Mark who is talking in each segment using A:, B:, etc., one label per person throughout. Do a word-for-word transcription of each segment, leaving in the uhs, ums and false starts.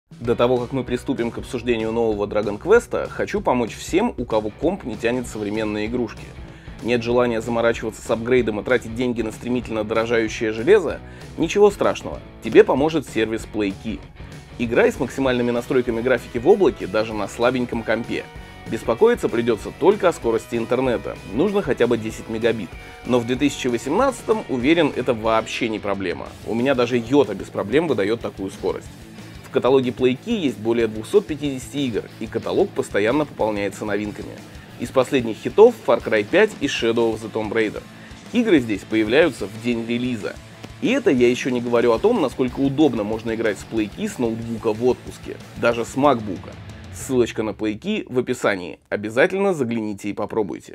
A: До того, как мы приступим к обсуждению нового Dragon Quest, хочу помочь всем, у кого комп не тянет современные игрушки. Нет желания заморачиваться с апгрейдом и тратить деньги на стремительно дорожающее железо? Ничего страшного, тебе поможет сервис PlayKey. Играй с максимальными настройками графики в облаке даже на слабеньком компе. Беспокоиться придется только о скорости интернета, нужно хотя бы десять мегабит. Но в две тысячи восемнадцатом, уверен, это вообще не проблема. У меня даже йота без проблем выдает такую скорость. В каталоге PlayKey есть более двухсот пятидесяти игр, и каталог постоянно пополняется новинками. Из последних хитов Far Cry пять и Shadow of the Tomb Raider. Игры здесь появляются в день релиза. И это я еще не говорю о том, насколько удобно можно играть с PlayKey с ноутбука в отпуске, даже с макбука. Ссылочка на PlayKey в описании, обязательно загляните и попробуйте.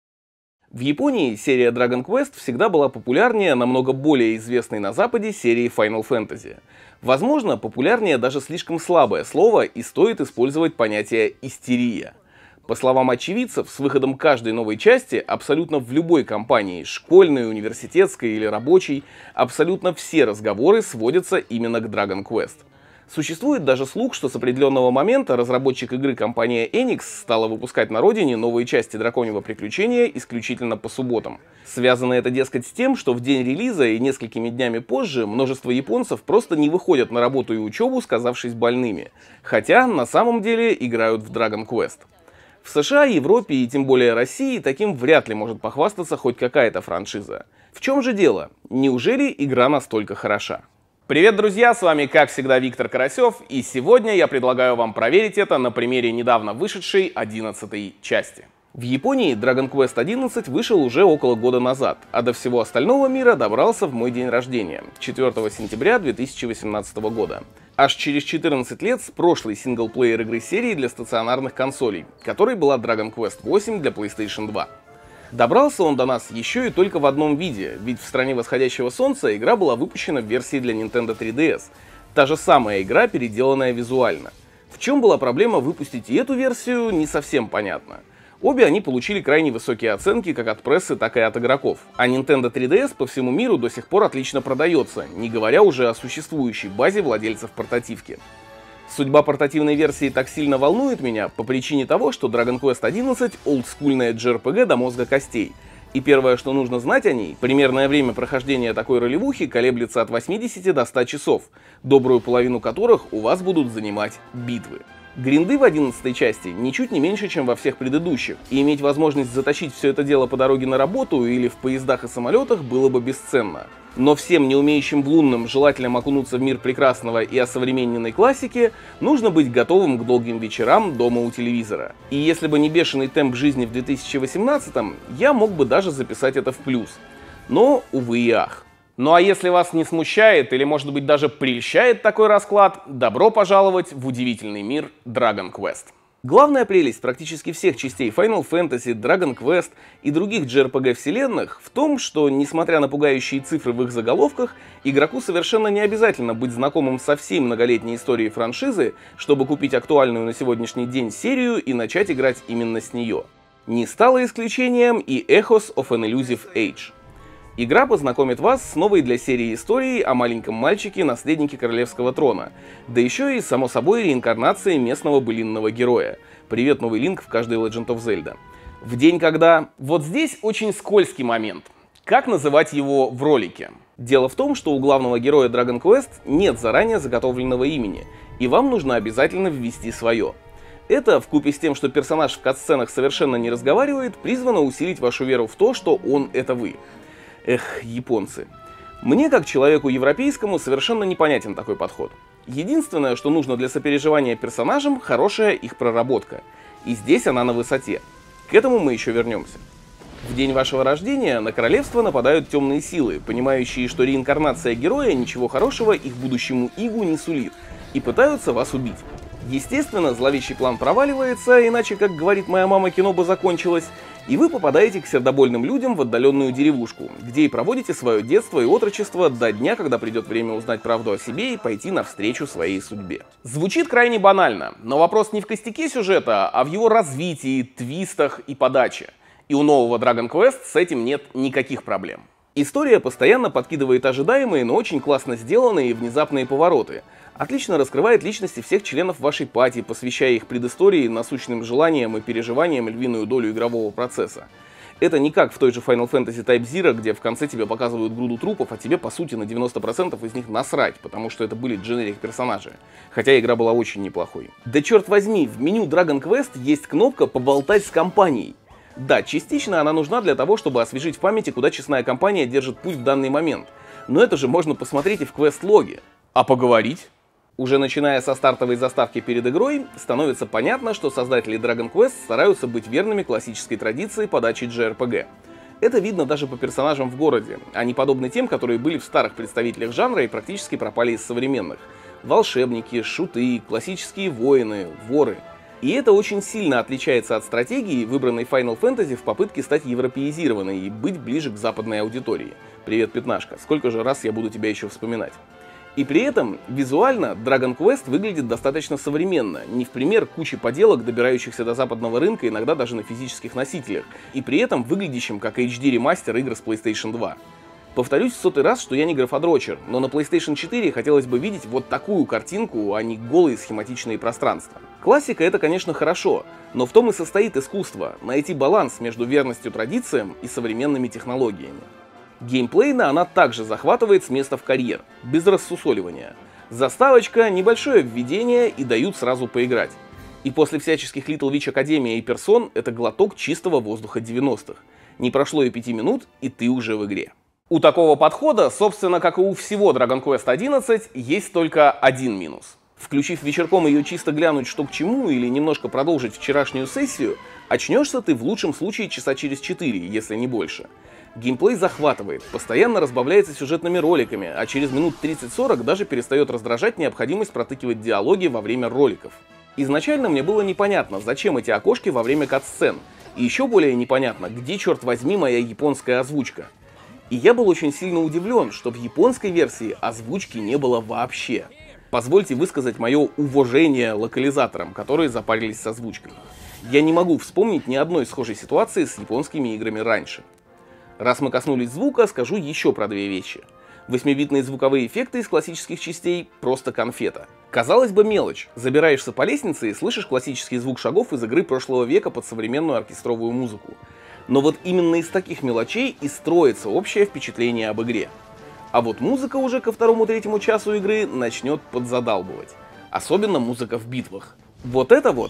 A: В Японии серия Dragon Quest всегда была популярнее намного более известной на Западе серии Final Fantasy. Возможно, популярнее даже слишком слабое слово, и стоит использовать понятие «истерия». По словам очевидцев, с выходом каждой новой части, абсолютно в любой компании, школьной, университетской или рабочей, абсолютно все разговоры сводятся именно к Dragon Quest. Существует даже слух, что с определенного момента разработчик игры компания Enix стала выпускать на родине новые части Драконьего приключения исключительно по субботам. Связано это, дескать, с тем, что в день релиза и несколькими днями позже множество японцев просто не выходят на работу и учебу, сказавшись больными. Хотя на самом деле играют в Dragon Quest. В США, Европе и тем более России таким вряд ли может похвастаться хоть какая-то франшиза. В чем же дело? Неужели игра настолько хороша? Привет, друзья, с вами как всегда Виктор Карасев, и сегодня я предлагаю вам проверить это на примере недавно вышедшей одиннадцатой части. В Японии Dragon Quest одиннадцать вышел уже около года назад, а до всего остального мира добрался в мой день рождения, четвёртого сентября две тысячи восемнадцатого года. Аж через четырнадцать лет с прошлой синглплеер игры серии для стационарных консолей, которой была Dragon Quest восемь для PlayStation два. Добрался он до нас еще и только в одном виде, ведь в стране восходящего солнца игра была выпущена в версии для Nintendo три ди эс. Та же самая игра, переделанная визуально. В чем была проблема выпустить и эту версию, не совсем понятно. Обе они получили крайне высокие оценки как от прессы, так и от игроков. А Nintendo три ди эс по всему миру до сих пор отлично продается, не говоря уже о существующей базе владельцев портативки. Судьба портативной версии так сильно волнует меня по причине того, что Dragon Quest одиннадцать олдскульная джей ар пи джи до мозга костей. И первое, что нужно знать о ней, примерное время прохождения такой ролевухи колеблется от восьмидесяти до ста часов, добрую половину которых у вас будут занимать битвы. Гринды в одиннадцатой части ничуть не меньше, чем во всех предыдущих, и иметь возможность затащить все это дело по дороге на работу или в поездах и самолетах было бы бесценно. Но всем не умеющим в лунном желателям окунуться в мир прекрасного и осовремененной классики нужно быть готовым к долгим вечерам дома у телевизора. И если бы не бешеный темп жизни в две тысячи восемнадцатом, я мог бы даже записать это в плюс. Но, увы и ах. Ну а если вас не смущает или, может быть, даже прельщает такой расклад, добро пожаловать в удивительный мир Dragon Quest. Главная прелесть практически всех частей Final Fantasy, Dragon Quest и других джей ар пи джи вселенных в том, что, несмотря на пугающие цифры в их заголовках, игроку совершенно не обязательно быть знакомым со всей многолетней историей франшизы, чтобы купить актуальную на сегодняшний день серию и начать играть именно с нее. Не стало исключением и Echoes of an Elusive Age. Игра познакомит вас с новой для серии историей о маленьком мальчике, наследнике королевского трона, да еще и, само собой, реинкарнацией местного былинного героя. Привет, новый Линк в каждой Legend of Zelda. В день, когда... Вот здесь очень скользкий момент. Как называть его в ролике? Дело в том, что у главного героя Dragon Quest нет заранее заготовленного имени, и вам нужно обязательно ввести свое. Это, вкупе с тем, что персонаж в катсценах совершенно не разговаривает, призвано усилить вашу веру в то, что он — это вы. Эх, японцы. Мне, как человеку европейскому, совершенно непонятен такой подход. Единственное, что нужно для сопереживания персонажам — хорошая их проработка. И здесь она на высоте. К этому мы еще вернемся. В день вашего рождения на королевство нападают темные силы, понимающие, что реинкарнация героя ничего хорошего их будущему игу не сулит, и пытаются вас убить. Естественно, зловещий план проваливается, иначе, как говорит моя мама, кино бы закончилось, и вы попадаете к сердобольным людям в отдаленную деревушку, где и проводите свое детство и отрочество до дня, когда придет время узнать правду о себе и пойти навстречу своей судьбе. Звучит крайне банально, но вопрос не в костяке сюжета, а в его развитии, твистах и подаче. И у нового Dragon Quest с этим нет никаких проблем. История постоянно подкидывает ожидаемые, но очень классно сделанные и внезапные повороты. Отлично раскрывает личности всех членов вашей пати, посвящая их предыстории, насущным желаниям и переживаниям львиную долю игрового процесса. Это не как в той же Final Fantasy Type Zero, где в конце тебе показывают груду трупов, а тебе по сути на девяносто процентов из них насрать, потому что это были дженерик персонажи. Хотя игра была очень неплохой. Да черт возьми, в меню Dragon Quest есть кнопка «Поболтать с компанией». Да, частично она нужна для того, чтобы освежить в памяти, куда честная компания держит путь в данный момент. Но это же можно посмотреть и в квест-логе. А поговорить? Уже начиная со стартовой заставки перед игрой, становится понятно, что создатели Dragon Quest стараются быть верными классической традиции подачи джей ар пи джи. Это видно даже по персонажам в городе. Они подобны тем, которые были в старых представителях жанра и практически пропали из современных. Волшебники, шуты, классические воины, воры. И это очень сильно отличается от стратегии, выбранной Final Fantasy в попытке стать европеизированной и быть ближе к западной аудитории. Привет, пятнашка, сколько же раз я буду тебя еще вспоминать. И при этом визуально Dragon Quest выглядит достаточно современно, не в пример кучи поделок, добирающихся до западного рынка, иногда даже на физических носителях, и при этом выглядящим как эйч ди ремастер игр с PlayStation два. Повторюсь в сотый раз, что я не графодрочер, но на PlayStation четыре хотелось бы видеть вот такую картинку, а не голые схематичные пространства. Классика — это, конечно, хорошо, но в том и состоит искусство — найти баланс между верностью традициям и современными технологиями. Геймплейно она также захватывает с места в карьер, без рассусоливания. Заставочка, небольшое введение и дают сразу поиграть. И после всяческих Little Witch Академия и Персон это глоток чистого воздуха девяностых. Не прошло и пяти минут, и ты уже в игре. У такого подхода, собственно, как и у всего Dragon Quest одиннадцать, есть только один минус. Включив вечерком ее чисто глянуть что к чему или немножко продолжить вчерашнюю сессию, очнешься ты в лучшем случае часа через четыре, если не больше. Геймплей захватывает, постоянно разбавляется сюжетными роликами, а через минут тридцать-сорок даже перестает раздражать необходимость протыкивать диалоги во время роликов. Изначально мне было непонятно, зачем эти окошки во время кат-сцен, и еще более непонятно, где, черт возьми, моя японская озвучка. И я был очень сильно удивлен, что в японской версии озвучки не было вообще. Позвольте высказать мое уважение локализаторам, которые запарились с озвучкой. Я не могу вспомнить ни одной схожей ситуации с японскими играми раньше. Раз мы коснулись звука, скажу еще про две вещи. восьмибитные звуковые эффекты из классических частей — просто конфета. Казалось бы, мелочь. Забираешься по лестнице и слышишь классический звук шагов из игры прошлого века под современную оркестровую музыку. Но вот именно из таких мелочей и строится общее впечатление об игре. А вот музыка уже ко второму-третьему часу игры начнет подзадалбывать. Особенно музыка в битвах. Вот это вот...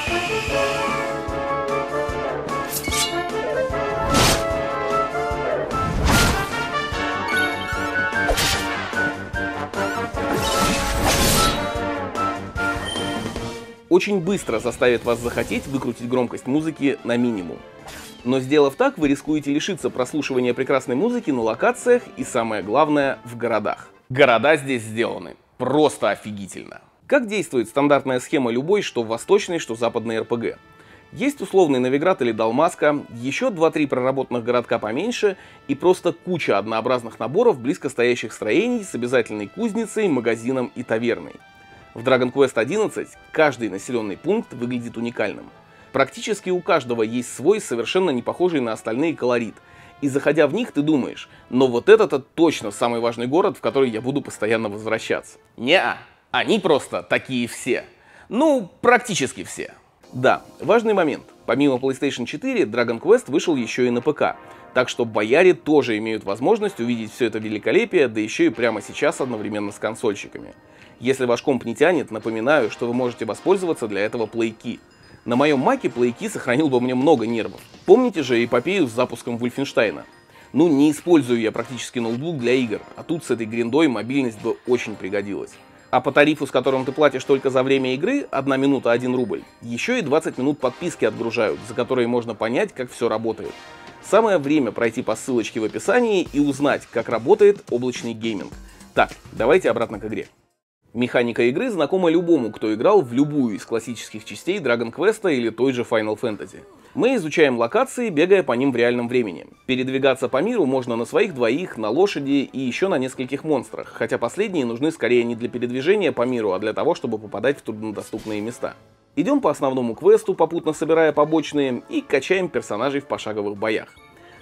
A: очень быстро заставит вас захотеть выкрутить громкость музыки на минимум. Но сделав так, вы рискуете лишиться прослушивания прекрасной музыки на локациях и, самое главное, в городах. Города здесь сделаны просто офигительно. Как действует стандартная схема любой, что восточной, что западной эр пи джи? Есть условный Новиград или Далмаска, еще два-три проработанных городка поменьше и просто куча однообразных наборов близко стоящих строений с обязательной кузницей, магазином и таверной. В Dragon Quest одиннадцать каждый населенный пункт выглядит уникальным. Практически у каждого есть свой, совершенно не похожий на остальные колорит. И заходя в них, ты думаешь, но вот это-то точно самый важный город, в который я буду постоянно возвращаться. Неа, они просто такие все. Ну, практически все. Да, важный момент. Помимо PlayStation четыре, Dragon Quest вышел еще и на ПК. Так что бояре тоже имеют возможность увидеть все это великолепие, да еще и прямо сейчас одновременно с консольщиками. Если ваш комп не тянет, напоминаю, что вы можете воспользоваться для этого PlayKey. На моем маке PlayKey сохранил бы мне много нервов. Помните же эпопею с запуском Wolfenstein? Ну, не использую я практически ноутбук для игр, а тут с этой гриндой мобильность бы очень пригодилась. А по тарифу, с которым ты платишь только за время игры, одна минута один рубль, еще и двадцать минут подписки отгружают, за которые можно понять, как все работает. Самое время пройти по ссылочке в описании и узнать, как работает облачный гейминг. Так, давайте обратно к игре. Механика игры знакома любому, кто играл в любую из классических частей Dragon Quest или той же Final Fantasy. Мы изучаем локации, бегая по ним в реальном времени. Передвигаться по миру можно на своих двоих, на лошади и еще на нескольких монстрах, хотя последние нужны скорее не для передвижения по миру, а для того, чтобы попадать в труднодоступные места. Идем по основному квесту, попутно собирая побочные, и качаем персонажей в пошаговых боях.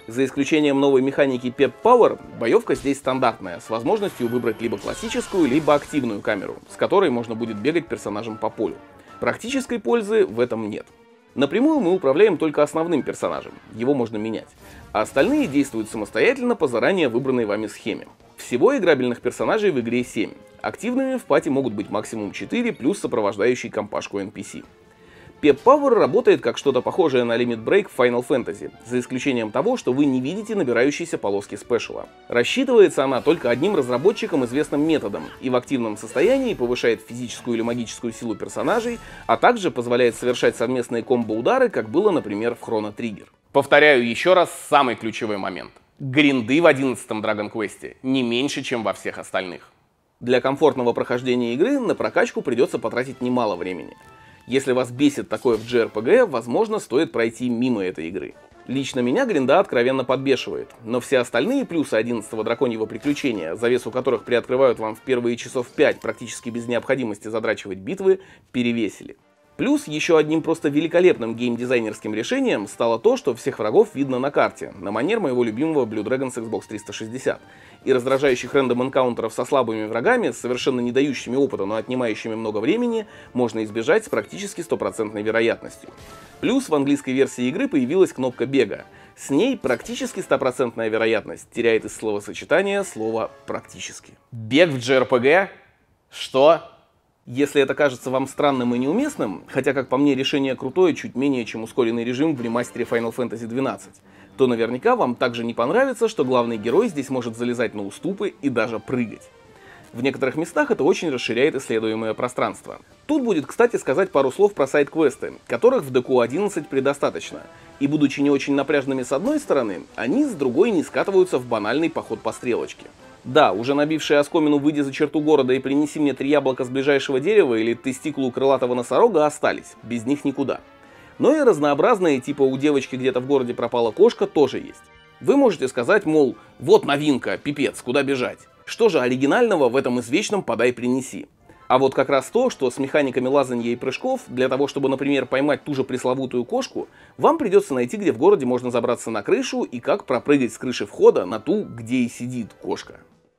A: За исключением новой механики Pep Power, боевка здесь стандартная, с возможностью выбрать либо классическую, либо активную камеру, с которой можно будет бегать персонажем по полю. Практической пользы в этом нет. Напрямую мы управляем только основным персонажем, его можно менять, а остальные действуют самостоятельно по заранее выбранной вами схеме. Всего играбельных персонажей в игре семь. Активными в пати могут быть максимум четыре, плюс сопровождающий компашку эн пи си. Pep Power работает как что-то похожее на Limit Break в Final Fantasy, за исключением того, что вы не видите набирающиеся полоски спешала. Рассчитывается она только одним разработчиком известным методом и в активном состоянии повышает физическую или магическую силу персонажей, а также позволяет совершать совместные комбо-удары, как было, например, в Chrono Trigger. Повторяю еще раз самый ключевой момент. Гринды в одиннадцатом Dragon Quest не меньше, чем во всех остальных. Для комфортного прохождения игры на прокачку придется потратить немало времени. Если вас бесит такое в джей ар пи джи, возможно, стоит пройти мимо этой игры. Лично меня гринда откровенно подбешивает, но все остальные плюсы одиннадцатого драконьего приключения, завесу которых приоткрывают вам в первые часов пять практически без необходимости задрачивать битвы, перевесили. Плюс еще одним просто великолепным геймдизайнерским решением стало то, что всех врагов видно на карте, на манер моего любимого Blue Dragon с Xbox триста шестьдесят. И раздражающих рандом энкаунтеров со слабыми врагами, совершенно не дающими опыта, но отнимающими много времени, можно избежать с практически стопроцентной вероятностью. Плюс в английской версии игры появилась кнопка бега. С ней практически стопроцентная вероятность теряет из словосочетания слово «практически». Бег в джей ар пи джи? Что? Если это кажется вам странным и неуместным, хотя, как по мне, решение крутое чуть менее, чем ускоренный режим в ремастере Final Fantasy двенадцать, то наверняка вам также не понравится, что главный герой здесь может залезать на уступы и даже прыгать. В некоторых местах это очень расширяет исследуемое пространство. Тут будет, кстати, сказать пару слов про сайд-квесты, которых в ди кью одиннадцать предостаточно, и будучи не очень напряжными с одной стороны, они с другой не скатываются в банальный поход по стрелочке. Да, уже набившие оскомину «выйди за черту города и принеси мне три яблока с ближайшего дерева» или «тестикулу крылатого носорога» остались, без них никуда. Но и разнообразные, типа «у девочки где-то в городе пропала кошка» тоже есть. Вы можете сказать, мол, вот новинка, пипец, куда бежать. Что же оригинального в этом извечном «подай-принеси»? А вот как раз то, что с механиками лазанья и прыжков, для того, чтобы, например, поймать ту же пресловутую кошку, вам придется найти, где в городе можно забраться на крышу и как пропрыгать с крыши входа на ту, где и сидит кошка.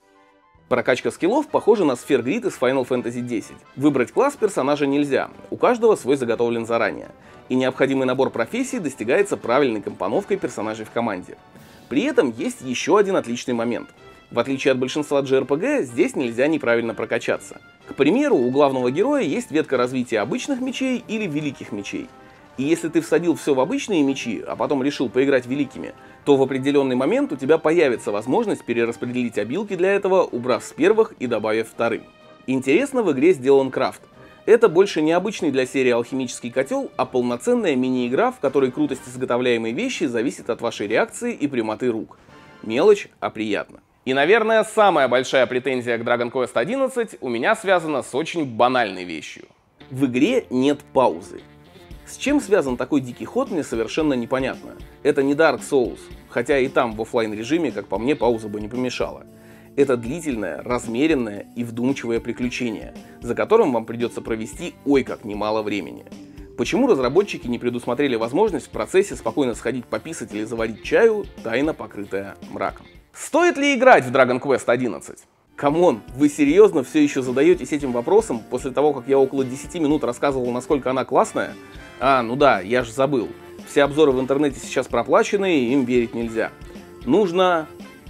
A: Прокачка скиллов похожа на Sphere Grid из Final Fantasy десять. Выбрать класс персонажа нельзя, у каждого свой заготовлен заранее. И необходимый набор профессий достигается правильной компоновкой персонажей в команде. При этом есть еще один отличный момент. В отличие от большинства джей ар пи джи, здесь нельзя неправильно прокачаться. К примеру, у главного героя есть ветка развития обычных мечей или великих мечей. И если ты всадил все в обычные мечи, а потом решил поиграть великими, то в определенный момент у тебя появится возможность перераспределить обилки для этого, убрав с первых и добавив вторым. Интересно в игре сделан крафт. Это больше не обычный для серии алхимический котел, а полноценная мини-игра, в которой крутость изготовляемой вещи зависит от вашей реакции и прямоты рук. Мелочь, а приятно. И, наверное, самая большая претензия к Dragon Quest одиннадцать у меня связана с очень банальной вещью. В игре нет паузы. С чем связан такой дикий ход, мне совершенно непонятно. Это не Dark Souls, хотя и там в офлайн режиме, как по мне, пауза бы не помешала. Это длительное, размеренное и вдумчивое приключение, за которым вам придется провести ой как немало времени. Почему разработчики не предусмотрели возможность в процессе спокойно сходить пописать или заварить чаю, тайно покрытая мраком? Стоит ли играть в Dragon Quest одиннадцать? Камон, вы серьезно все еще задаетесь этим вопросом после того, как я около десяти минут рассказывал, насколько она классная? А, ну да, я же забыл. Все обзоры в интернете сейчас проплачены, и им верить нельзя. Нужно...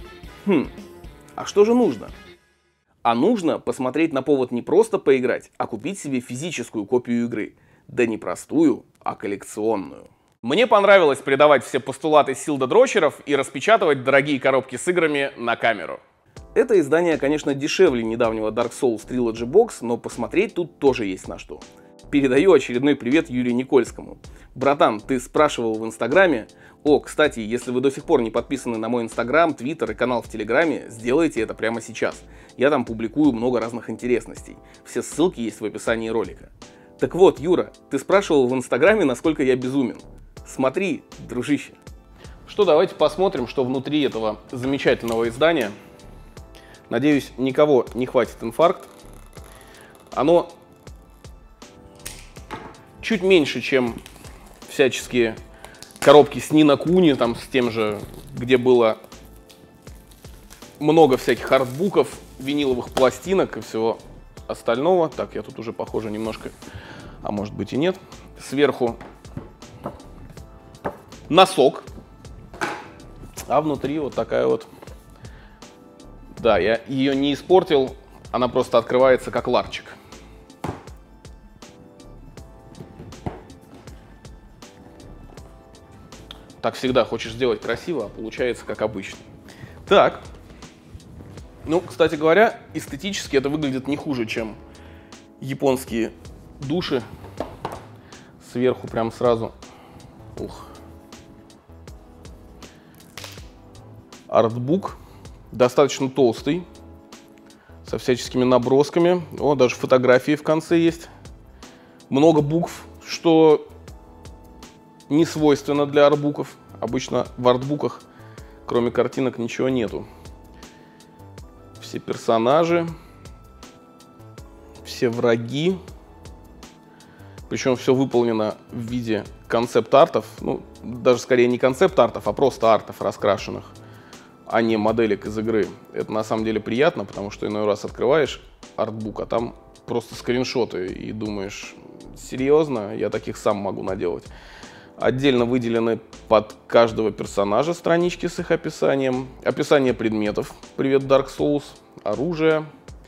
A: Хм, а что же нужно? А нужно посмотреть на повод не просто поиграть, а купить себе физическую копию игры. Да не простую, а коллекционную. Мне понравилось придавать все постулаты силда-дрочеров и распечатывать дорогие коробки с играми на камеру. Это издание, конечно, дешевле недавнего Dark Souls Trilogy Box, но посмотреть тут тоже есть на что. Передаю очередной привет Юрию Никольскому. Братан, ты спрашивал в Инстаграме. О, кстати, если вы до сих пор не подписаны на мой Инстаграм, Твиттер и канал в Телеграме, сделайте это прямо сейчас. Я там публикую много разных интересностей. Все ссылки есть в описании ролика. Так вот, Юра, ты спрашивал в Инстаграме, насколько я безумен. Смотри, дружище. Что, давайте посмотрим, что внутри этого замечательного издания. Надеюсь, никого не хватит инфаркт. Оно чуть меньше, чем всяческие коробки с Ни но Куни, там, с тем же где было много всяких артбуков, виниловых пластинок и всего остального. Так, я тут уже, похоже, немножко, а может быть и нет. Сверху носок, а внутри вот такая вот. Да, я ее не испортил, она просто открывается как ларчик. Так всегда хочешь сделать красиво, а получается как обычно. Так. Ну, кстати говоря, эстетически это выглядит не хуже, чем японские души. Сверху прям сразу. Ух. Артбук. Достаточно толстый. Со всяческими набросками. О, даже фотографии в конце есть. Много букв, что не свойственно для артбуков. Обычно в артбуках, кроме картинок, ничего нету. Все персонажи, все враги. Причем все выполнено в виде концепт-артов. Ну, даже скорее не концепт-артов, а просто артов раскрашенных, а не моделек из игры. Это на самом деле приятно, потому что иной раз открываешь артбук, а там просто скриншоты и думаешь, серьезно, я таких сам могу наделать. Отдельно выделены под каждого персонажа странички с их описанием. Описание предметов. Привет, Dark Souls. Оружие.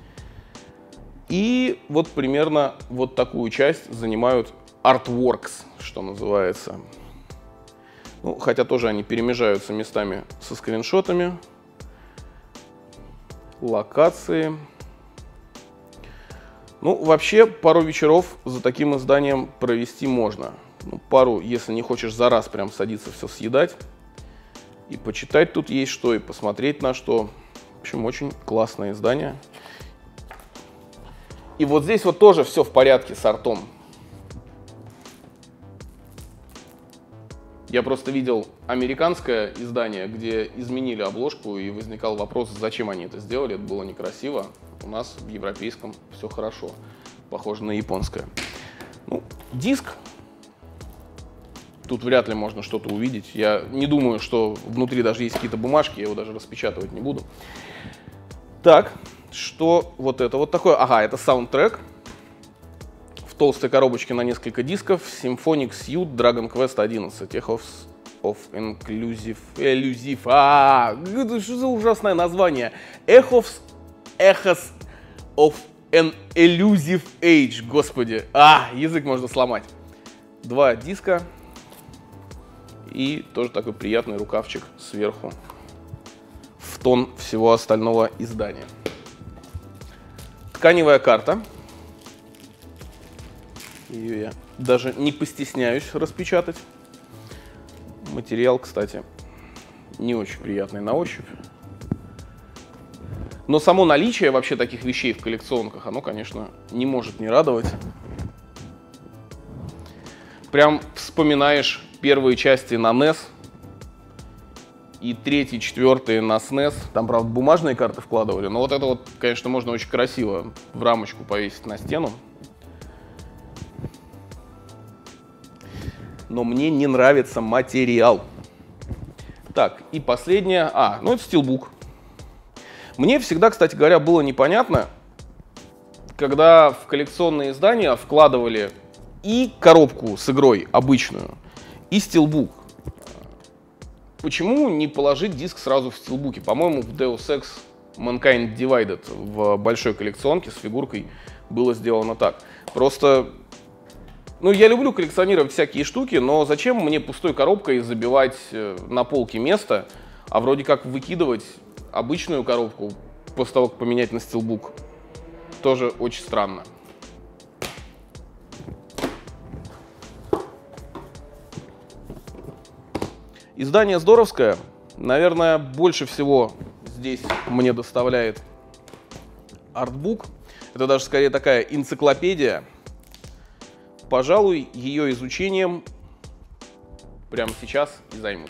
A: И вот примерно вот такую часть занимают Artworks, что называется. Ну, хотя тоже они перемежаются местами со скриншотами. Локации. Ну, вообще, пару вечеров за таким изданием провести можно. Ну, пару, если не хочешь за раз прям садиться все съедать. И почитать тут есть что, и посмотреть на что. В общем, очень классное издание. И вот здесь вот тоже все в порядке с артом. Я просто видел американское издание, где изменили обложку, и возникал вопрос, зачем они это сделали. Это было некрасиво. У нас в европейском все хорошо. Похоже на японское. Ну, диск. Тут вряд ли можно что-то увидеть. Я не думаю, что внутри даже есть какие-то бумажки, я его даже распечатывать не буду. Так, что вот это вот такое? Ага, это саундтрек. В толстой коробочке на несколько дисков. Symphonic Suite Dragon Quest одиннадцать. Echoes of Inclusive... Elusive... А, это что за ужасное название? Echoes... Echoes of an Elusive Age. Господи. А, язык можно сломать. Два диска. И тоже такой приятный рукавчик сверху в тон всего остального издания. Тканевая карта. Ее я даже не постесняюсь распечатать. Материал, кстати, не очень приятный на ощупь. Но само наличие вообще таких вещей в коллекционках, оно, конечно, не может не радовать. Прям вспоминаешь первые части на нес и третий, четвертый на снес. Там, правда, бумажные карты вкладывали, но вот это вот, конечно, можно очень красиво в рамочку повесить на стену. Но мне не нравится материал. Так, и последнее. А, ну это стилбук. Мне всегда, кстати говоря, было непонятно, когда в коллекционные издания вкладывали и коробку с игрой обычную, и стилбук. Почему не положить диск сразу в стилбуке? По-моему, в Deus Ex Mankind Divided в большой коллекционке с фигуркой было сделано так. Просто, ну, я люблю коллекционировать всякие штуки, но зачем мне пустой коробкой забивать на полке место, а вроде как выкидывать обычную коробку после того, как поменять на стилбук? Тоже очень странно. Издание здоровское. Наверное, больше всего здесь мне доставляет артбук. Это даже скорее такая энциклопедия. Пожалуй, ее изучением прямо сейчас и займусь.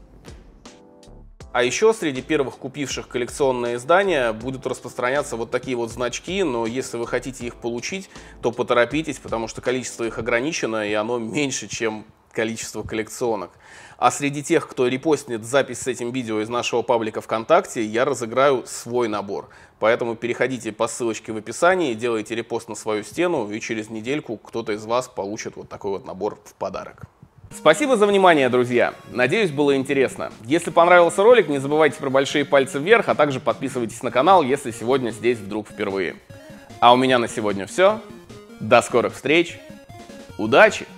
A: А еще среди первых купивших коллекционное издание будут распространяться вот такие вот значки, но если вы хотите их получить, то поторопитесь, потому что количество их ограничено, и оно меньше, чем количество коллекционок. А среди тех, кто репостнет запись с этим видео из нашего паблика ВКонтакте, я разыграю свой набор. Поэтому переходите по ссылочке в описании, делайте репост на свою стену, и через недельку кто-то из вас получит вот такой вот набор в подарок. Спасибо за внимание, друзья! Надеюсь, было интересно. Если понравился ролик, не забывайте про большие пальцы вверх, а также подписывайтесь на канал, если сегодня здесь вдруг впервые. А у меня на сегодня все. До скорых встреч! Удачи!